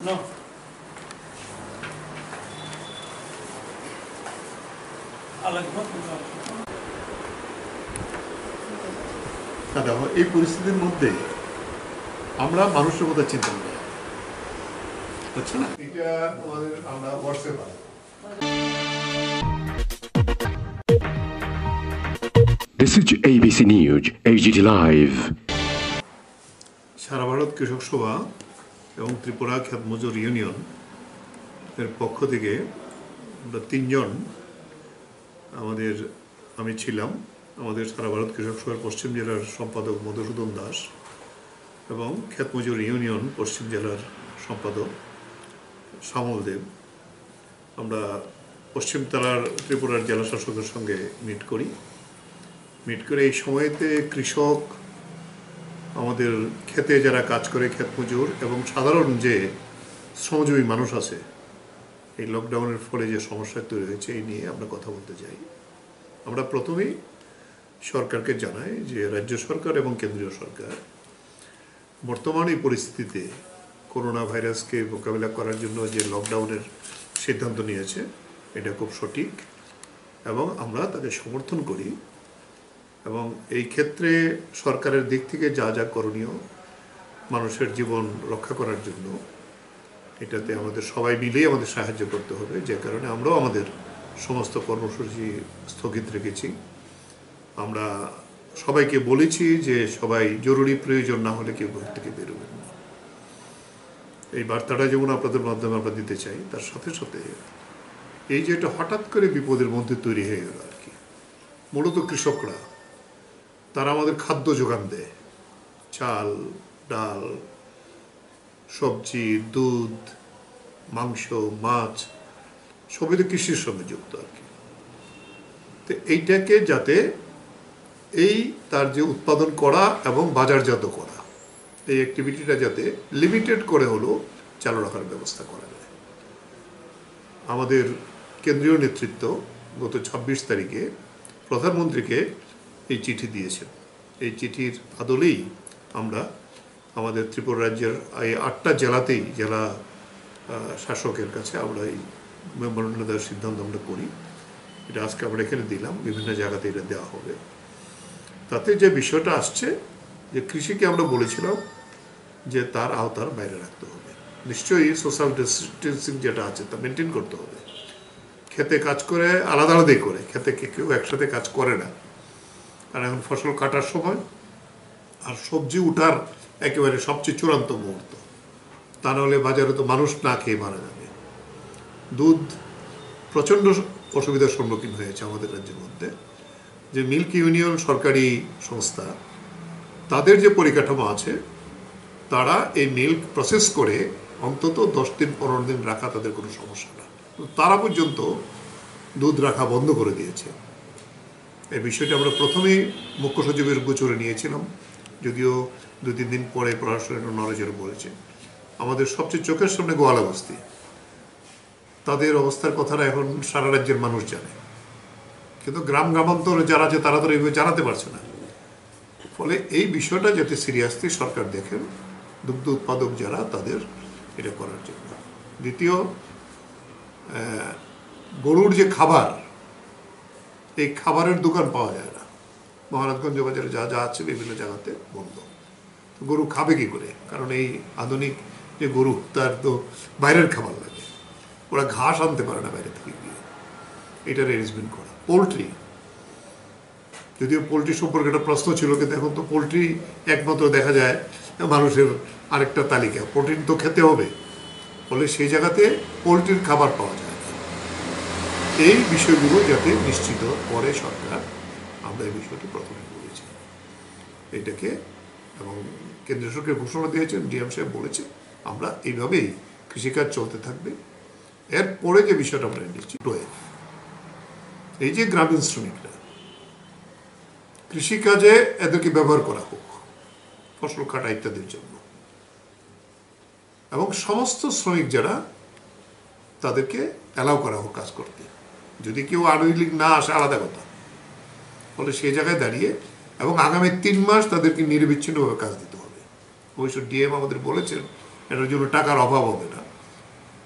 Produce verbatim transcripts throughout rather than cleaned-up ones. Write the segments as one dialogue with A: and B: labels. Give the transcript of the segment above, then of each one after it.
A: No.
B: এই পরিস্থিতির মধ্যে আমরা মানুষের কথা চিন্তা করি, বুঝছো না? এটা আমাদের আমরা WhatsApp
C: This is A B C News, H D Live.
B: Sara Bharat Krishak Sabha এবং ত্রিপুরা খ্যাত মজুর ইউনিয়ন এর পক্ষ থেকে আমরা তিনজন আমাদের আমি ছিলাম আমাদের সারা ভারত কৃষক সভার পশ্চিম জেলার সম্পাদক মধুসূদন দাস এবং খ্যাত মজুর ইউনিয়ন পশ্চিম জেলার সম্পাদক শ্যামল দেব। আমরা পশ্চিম তলার ত্রিপুরার জেলা শাসকের সঙ্গে মিট করি মিট করে এই সময়তে কৃষক, আমাদের ক্ষেতে যারা কাজ করে ক্ষেত মজুর এবং সাধারণ যে শ্রমজীবী মানুষ আছে, এই লকডাউনের ফলে যে সমস্যা তৈরি হয়েছে এই নিয়ে আমরা কথা বলতে চাই। আমরা প্রথমেই সরকারকে জানাই যে রাজ্য সরকার এবং কেন্দ্রীয় সরকার বর্তমান এই পরিস্থিতিতে করোনা ভাইরাসকে মোকাবিলা করার জন্য যে লকডাউনের সিদ্ধান্ত নিয়েছে এটা খুব সঠিক এবং আমরা তাকে সমর্থন করি এবং এই ক্ষেত্রে সরকারের দিক থেকে যা যা করণীয় মানুষের জীবন রক্ষা করার জন্য এটাতে আমাদের সবাই মিলেই আমাদের সাহায্য করতে হবে, যে কারণে আমরাও আমাদের সমস্ত কর্মসূচি স্থগিত রেখেছি। আমরা সবাইকে বলেছি যে সবাই জরুরি প্রয়োজন না হলে কেউ ঘর থেকে বেরোবেন না। এই বার্তাটা যেমন আপনাদের মাধ্যমে আমরা দিতে চাই, তার সাথে সাথে এই যে এটা হঠাৎ করে বিপদের মধ্যে তৈরি হয়ে গেল আর কি, মূলত কৃষকরা তারা আমাদের খাদ্য যোগান দেয়, চাল, ডাল, সবজি, দুধ, মাংস, মাছ, সবই তো কৃষির সঙ্গে যুক্ত আর কি। তো এইটাকে যাতে এই তার যে উৎপাদন করা এবং বাজারজাত করা এই অ্যাক্টিভিটিটা যাতে লিমিটেড করে হলেও চালু রাখার ব্যবস্থা করা যায়। আমাদের কেন্দ্রীয় নেতৃত্ব গত ছাব্বিশ তারিখে প্রধানমন্ত্রীকে এই চিঠি দিয়েছেন। এই চিঠির আদলেই আমরা আমাদের ত্রিপুরা রাজ্যের এই আটটা জেলাতেই জেলা শাসকের কাছে আমরা এই মেমোরেন্ডাম দেওয়ার সিদ্ধান্ত আমরা করি। এটা আজকে আমরা এখানে দিলাম, বিভিন্ন জায়গাতে এটা দেওয়া হবে। তাতে যে বিষয়টা আসছে যে কৃষিকে আমরা বলেছিলাম যে তার আওতার বাইরে রাখতে হবে, নিশ্চয়ই সোশ্যাল ডিস্টেন্সিং যেটা আছে তা মেনটেন করতে হবে। খেতে কাজ করে আলাদা আলাদাই করে, খেতে কেউ একসাথে কাজ করে না, কারণ এখন ফসল কাটার সময় আর সবজি উঠার একেবারে সবচেয়ে চূড়ান্ত মুহূর্ত, তা নাহলে বাজারে তো মানুষ না খেয়ে মারা যাবে। দুধ প্রচণ্ড অসুবিধার সম্মুখীন হয়েছে আমাদের রাজ্যের মধ্যে। যে মিল্ক ইউনিয়ন সরকারি সংস্থা, তাদের যে পরিকাঠামো আছে তারা এই মিল্ক প্রসেস করে অন্তত দশ দিন পনেরো দিন রাখা তাদের কোনো সমস্যা না, তারা পর্যন্ত দুধ রাখা বন্ধ করে দিয়েছে। এই বিষয়টা আমরা প্রথমেই মুখ্য সচিবের গোচরে নিয়েছিলাম, যদিও দু তিন দিন পরে প্রশাসনের নলেজের বলেছে। আমাদের সবচেয়ে চোখের সামনে গোয়ালা বস্তি, তাদের অবস্থার কথাটা এখন সারা রাজ্যের মানুষ জানে, কিন্তু গ্রাম গ্রামান্তরে যারা আছে তারা তো এইভাবে জানাতে পারছে না। ফলে এই বিষয়টা যাতে সিরিয়াসলি সরকার দেখেন দুগ্ধ উৎপাদক যারা তাদের এটা করার জন্য। দ্বিতীয়, গরুর যে খাবার, এই খাবারের দোকান পাওয়া যায় না। মহারাজগঞ্জ বাজারে যা যা আছে বিভিন্ন জায়গাতে বন্ধ। তো গরু খাবে কি করে? কারণ এই আধুনিক যে গরু তার তো বাইরের খাবার লাগে, ওরা ঘাস আনতে পারে না বাইরে থেকে গিয়ে, এটার অ্যারেঞ্জমেন্ট করা। পোলট্রি, যদিও পোলট্রি সম্পর্কে একটা প্রশ্ন ছিল, কিন্তু এখন তো পোলট্রি একমাত্র দেখা যায় মানুষের আরেকটা তালিকা, প্রোটিন তো খেতে হবে, ফলে সেই জায়গাতে পোলট্রির খাবার পাওয়া যায়। এই বিষয়গুলো যাতে নিশ্চিত করে সরকার, আমরা এই বিষয়টি প্রথমে বলেছি এটাকে, এবং কেন্দ্র সরকার ঘোষণা দিয়েছেন, ডিএম সাহেব বলেছে আমরা এইভাবেই কৃষিকাজ চলতে থাকবে। এরপরে যে বিষয়টা আমরা নিচ্ছি, এই যে গ্রামীণ শ্রমিকরা, কৃষিকাজে এদেরকে ব্যবহার করা হোক ফসল কাটা ইত্যাদির জন্য, এবং সমস্ত শ্রমিক যারা তাদেরকে অ্যালাউ করা হোক কাজ করতে। যদি কেউ আনুইলিক না আসে আলাদা কথা, ফলে সেই জায়গায় দাঁড়িয়ে এবং আগামী তিন মাস তাদেরকে নিরবিচ্ছিন্নভাবে কাজ দিতে হবে। অবশ্য ডিএম আমাদের বলেছেন এটার জন্য টাকার অভাব হবে না,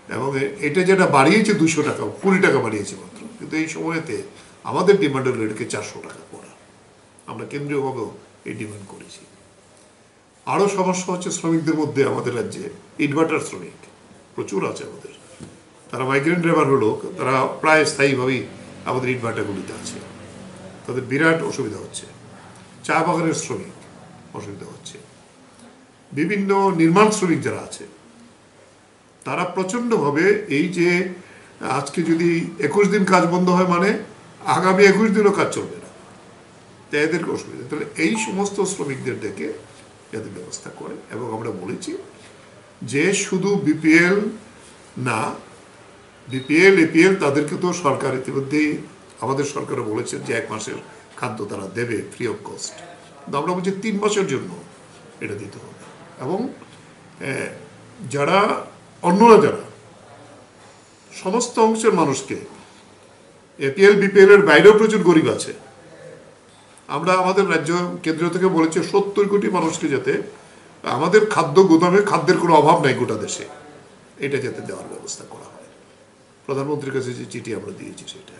B: এবং এটা যেটা বাড়িয়েছে দুশো টাকা কুড়ি টাকা বাড়িয়েছে মাত্র, কিন্তু এই সময়তে আমাদের ডিমান্ড হলো এটাকে চারশো টাকা করা। আমরা কেন্দ্রীয়ভাবেও এই ডিমান্ড করেছি। আরও সমস্যা হচ্ছে শ্রমিকদের মধ্যে আমাদের রাজ্যে ইনভার্টার শ্রমিক প্রচুর আছে আমাদের, তারা মাইগ্রেন্ট লেবার হলো, তারা প্রায় স্থায়ীভাবেই আমাদের ইনভার্টারগুলিতে আছে, তাদের বিরাট অসুবিধা হচ্ছে। চা বাগানের শ্রমিক অসুবিধা হচ্ছে, বিভিন্ন নির্মাণ শ্রমিক যারা আছে তারা প্রচণ্ডভাবে, এই যে আজকে যদি একুশ দিন কাজ বন্ধ হয় মানে আগামী একুশ দিনও কাজ চলবে না, তাই এদেরকে অসুবিধা। তাহলে এই সমস্ত শ্রমিকদের দেখে যাতে ব্যবস্থা করে। এবং আমরা বলেছি যে শুধু বিপিএল না, বিপিএল এপিএল তাদেরকে তো সরকার ইতিমধ্যেই আমাদের সরকারও বলেছেন যে এক মাসের খাদ্য তারা দেবে ফ্রি অফ কস্ট, কিন্তু আমরা বলছি তিন মাসের জন্য এটা দিতে হবে। এবং যারা অন্যরা যারা সমস্ত অংশের মানুষকে, এপিএল বিপিএল এর বাইরেও প্রচুর গরিব আছে, আমরা আমাদের রাজ্য কেন্দ্র থেকে বলেছি সত্তর কোটি মানুষকে যাতে আমাদের খাদ্য গুদামে খাদ্যের কোনো অভাব নাই গোটা দেশে, এটা যাতে দেওয়ার ব্যবস্থা করা হয়। প্রধানমন্ত্রীর কাছে যে চিঠি আমরা দিয়েছি সেটা,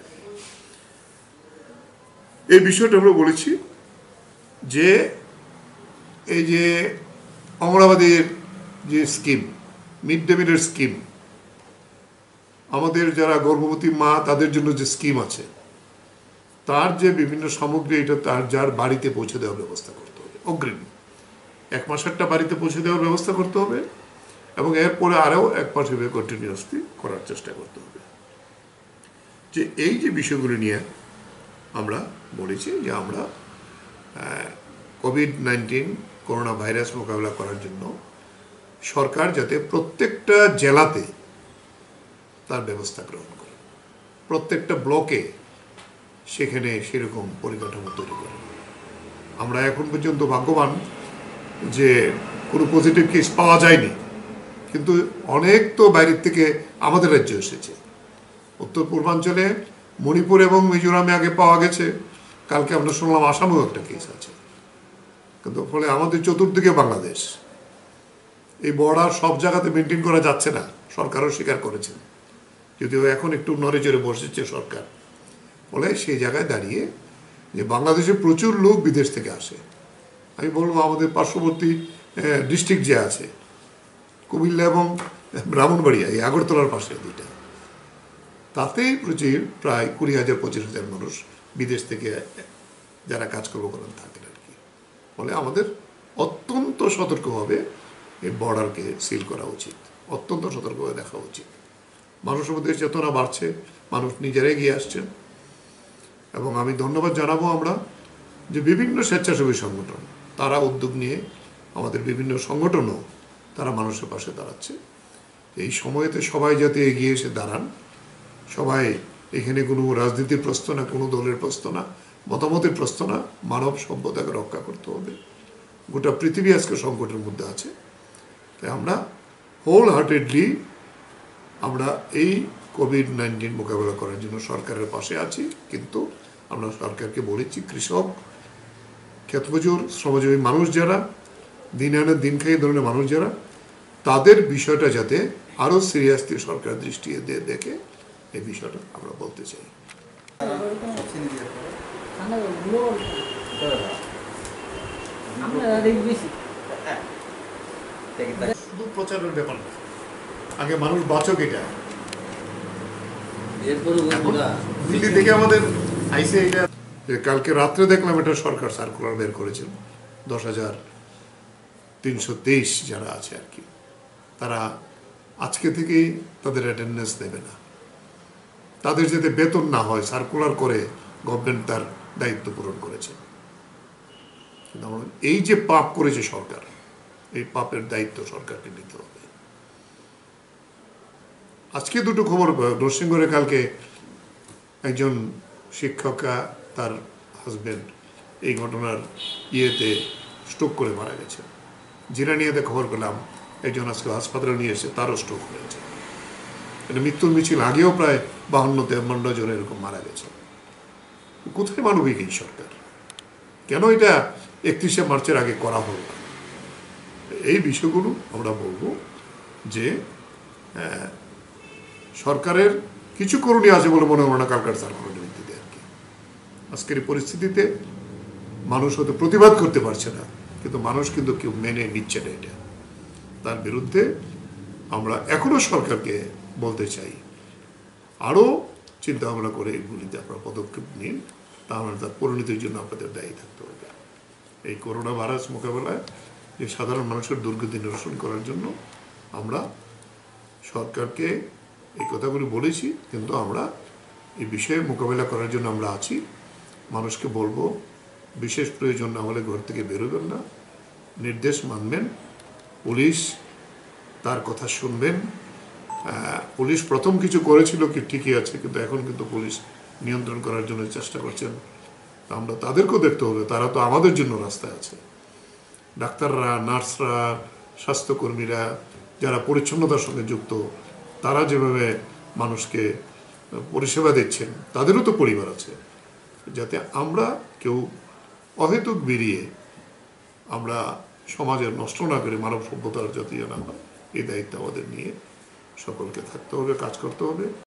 B: এই বিষয়টা আমরা বলেছি যে এই যে অমরাবাদীর যে স্কিম, মিড ডে মিলের স্কিম, আমাদের যারা গর্ভবতী মা তাদের জন্য যে স্কিম আছে, তার যে বিভিন্ন সামগ্রী এটা তার যার বাড়িতে পৌঁছে দেওয়ার ব্যবস্থা করতে হবে অগ্রিম, এক মাসেরটা বাড়িতে পৌঁছে দেওয়ার ব্যবস্থা করতে হবে, এবং এরপরে আরও এক মাস ভেবে কন্টিনিউয়াসলি করার চেষ্টা করতে হবে। যে এই যে বিষয়গুলি নিয়ে আমরা বলেছি যে আমরা কোভিড নাইন্টিন করোনা ভাইরাস মোকাবিলা করার জন্য সরকার যাতে প্রত্যেকটা জেলাতে তার ব্যবস্থা গ্রহণ করে, প্রত্যেকটা ব্লকে সেখানে সেরকম পরিকাঠামো তৈরি করে। আমরা এখন পর্যন্ত ভাগ্যবান যে কোনো পজিটিভ কেস পাওয়া যায়নি, কিন্তু অনেক তো বাইরের থেকে আমাদের রাজ্যে এসেছে। উত্তর পূর্বাঞ্চলে মণিপুর এবং মিজোরামে আগে পাওয়া গেছে, কালকে আমরা শুনলাম আসামেও একটা কেস আছে। কিন্তু ফলে আমাদের চতুর্দিকে বাংলাদেশ, এই বর্ডার সব জায়গাতে মেনটেন করা যাচ্ছে না, সরকারও স্বীকার করেছেন, যদিও এখন একটু নড়ে চড়ে বসেছে সরকার। ফলে সেই জায়গায় দাঁড়িয়ে যে বাংলাদেশে প্রচুর লোক বিদেশ থেকে আসে, আমি বলবো আমাদের পার্শ্ববর্তী ডিস্ট্রিক্ট যে আছে কুমিল্লা এবং ব্রাহ্মণবাড়িয়া, এই আগরতলার পাশে দুইটা, তাতেই প্রচুর প্রায় কুড়ি হাজার পঁচিশ হাজার মানুষ বিদেশ থেকে যারা কাজকর্ম করেন থাকেন আর কি। ফলে আমাদের অত্যন্ত সতর্কভাবে এই বর্ডারকে সিল করা উচিত, অত্যন্ত সতর্কভাবে দেখা উচিত। মানুষের মধ্যে চেতনা বাড়ছে, মানুষ নিজেরাই এগিয়ে আসছেন। এবং আমি ধন্যবাদ জানাবো আমরা যে বিভিন্ন স্বেচ্ছাসেবী সংগঠন তারা উদ্যোগ নিয়ে, আমাদের বিভিন্ন সংগঠনও তারা মানুষের পাশে দাঁড়াচ্ছে। এই সময়েতে সবাই যাতে এগিয়ে এসে দাঁড়ান, সবাই এখানে কোনো রাজনীতির প্রশ্ন না, কোনো দলের প্রশ্ন না, মতামতের প্রশ্ন না, মানব সভ্যতাকে রক্ষা করতে হবে। গোটা পৃথিবী আজকে সংকটের মধ্যে আছে, তাই আমরা হোল হার্টেডলি আমরা এই কোভিড নাইন্টিন মোকাবেলা করার জন্য সরকারের পাশে আছি। কিন্তু আমরা সরকারকে বলেছি কৃষক, ক্ষেতমজুর, শ্রমজীবী মানুষ যারা, দিন আনে দিন খাই ধরনের মানুষ যারা, তাদের বিষয়টা যাতে আরও সিরিয়াসলি সরকার দৃষ্টি দিয়ে দেখে, এই বিষয়টা আমরা বলতে চাই। শুধু প্রচারের ব্যাপার না, আগে মানুষ বাঁচক, এটা দিল্লি থেকে আমাদের আইসে এটা। কালকে রাত্রে দেখলাম এটা সরকার সার্কুলার বের করেছেন, দশ হাজার তিনশো তেইশ যারা আছে আর কি, তারা আজকে থেকেই তাদের অ্যাটেন্ডেন্স দেবে না, তাদের যাতে বেতন না হয়। সার্কুলার করে গভর্নমেন্ট তার দায়িত্ব পূরণ করেছে। এই যে পাপ করেছে সরকার, এই পাপের দায়িত্ব সরকারকে নিতে হবে। আজকে দুটো খবর, নরসিংগড়ে কালকে একজন শিক্ষকা তার হাজবেন্ড এই ঘটনার ইয়েতে স্ট্রোক করে মারা গেছে। জিরানিয়াতে খবর পেলাম একজন আজকে হাসপাতালে নিয়ে এসে তারও স্ট্রোক হয়েছে। এটা মৃত্যুর মিছিল, আগেও প্রায় বাহান্ন তেপান্ন জন এরকম মারা গেছে। কোথায় মানবিক এই সরকার? কেন এটা একত্রিশে মার্চের আগে করা হল না? এই বিষয়গুলো আমরা বলবো যে সরকারের কিছু করণীয় আছে বলে মনে হয় না কালকার সার্কুলারের ভিত্তিতে আর কি। আজকের এই পরিস্থিতিতে মানুষ হয়তো প্রতিবাদ করতে পারছে না, কিন্তু মানুষ কিন্তু কেউ মেনে নিচ্ছে না এটা। তার বিরুদ্ধে আমরা এখনো সরকারকে বলতে চাই, আরও চিন্তা ভাবনা করে এগুলিতে আপনারা পদক্ষেপ নিন, তাহলে তার পরিণতির জন্য আপনাদের দায়ী থাকতে হবে। এই করোনা ভাইরাস মোকাবেলায় যে সাধারণ মানুষের দুর্গতি নিরসন করার জন্য আমরা সরকারকে এই কথাগুলি বলেছি, কিন্তু আমরা এই বিষয়ে মোকাবেলা করার জন্য আমরা আছি। মানুষকে বলবো, বিশেষ প্রয়োজন না হলে ঘর থেকে বেরোবেন না, নির্দেশ মানবেন, পুলিশ তার কথা শুনবেন। পুলিশ প্রথম কিছু করেছিল কি ঠিকই আছে, কিন্তু এখন কিন্তু পুলিশ নিয়ন্ত্রণ করার জন্য চেষ্টা করছেন। আমরা তাদেরকেও দেখতে হবে, তারা তো আমাদের জন্য রাস্তায় আছে। ডাক্তাররা, নার্সরা, স্বাস্থ্যকর্মীরা যারা পরিচ্ছন্নতার সঙ্গে যুক্ত, তারা যেভাবে মানুষকে পরিষেবা দিচ্ছেন, তাদেরও তো পরিবার আছে। যাতে আমরা কেউ অহেতুক বেরিয়ে আমরা সমাজের নষ্ট না করে মানব সভ্যতার জাতীয় না হয়, এই দায়িত্ব আমাদের নিয়ে সকলকে থাকতে হবে, কাজ করতে হবে।